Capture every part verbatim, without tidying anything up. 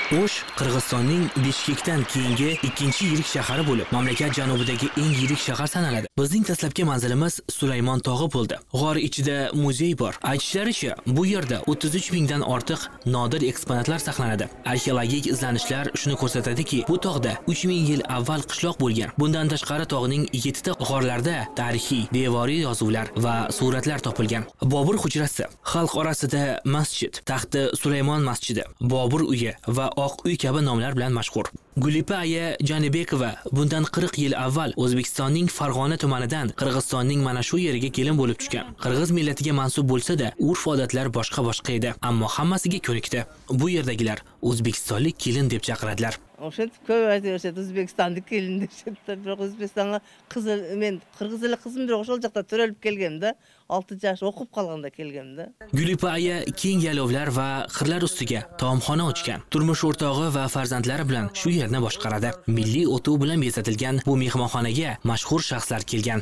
O'sh Qirg'izistonning Bishkekdan keyingi ikkinchi yirik shahari bo'lib, mamlakat janubidagi eng yirik shahar sanaladi. Bizning dastlabki manzilimiz Sulaymon tog'i bo'ldi. G'or ichida muzey bor. Aytishlaricha, bu yerda o'ttiz uch mingdan ortiq nodir eksponatlar saqlanadi. Arxeologik izlanishlar shuni ko'rsatadiki, bu tog'da uch ming yil avval qishloq bo'lgan. Bundan tashqari tog'ning yettita g'orlarida tarixiy, devoriy yozuvlar va suratlar topilgan. Bobur hujrasi, xalq orasida masjid, Taxti Sulaymon masjidi, Bobur uyi va Oq uy kabi nomlar bilan mashhur. Gulipa aya Janibekova bundan qirq yil avval O'zbekistonning Farg'ona tumanidan Qirg'izistonning mana shu yeriga kelin bo'lib tushgan. Qirg'iz millatiga mansub bo'lsa-da, urf-odatlar boshqa-boshqa edi, ammo hammasiga ko'nikdi. Bu yerdagilar O'zbekistonlik kelin deb chaqiradilar. O'shantib ko'p aytishadi, O'zbekistonlik kelin deb. Biroq O'zbekistonga qizil, men qirg'izlik qizim, biroq o'sha yoqda turalib kelganda, olti yosh o'qib qolganda kelganda. Gulipa aya keng yaylovlar va qirlar ustiga taomxona ochgan. Turmush o'rtog'i va farzandlari bilan shu yerni boshqaradi. Milliy o'tuv bilan bezatilgan bu mehmonxonaga mashhur shaxslar kelgan.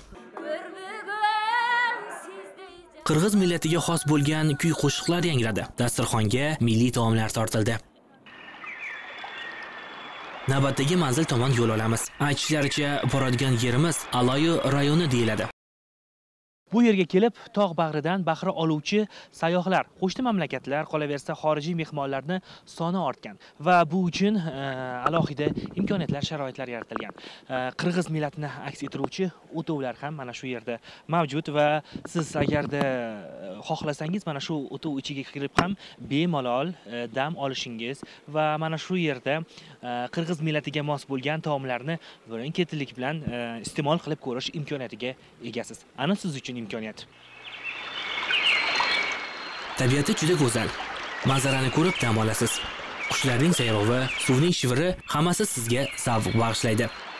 Qirg'iz millatiga xos bo'lgan kuy-qo'shiqlar yangradi. Dasturxonga milliy taomlar tortildi. Navbatdagi manzil tomon yo'l olamiz. Aytishlaricha, boradigan yerimiz Aloyi rayoni deyiladi. Bu yerga kelib, tog' bag'ridan bahra oluvchi sayyohlar, qo'shni mamlakatlar, qolaversa xorijiy mehmonlarni soni ortgan va bu uchun alohida imkoniyatlar, sharoitlar yaratilgan. Qirg'iz millatini aks ettiruvchi o'tuvlar ham mana shu yerda mavjud va siz agarda xohlasangiz mana shu o'tuv ichiga kirib ham bemalol dam olishingiz va mana shu yerda qirg'iz millatiga mos bo'lgan taomlarni birin-ketinlik bilan iste'mol qilib ko'rish imkoniyatiga egasiz. Ana siz uchun imkoniyat. Tabiati juda go'zal. Manzarani ko'rib dam olasiz. Qushlarning sayrovi, suvning shiviri hammasi sizga zavq bag'ishlaydi.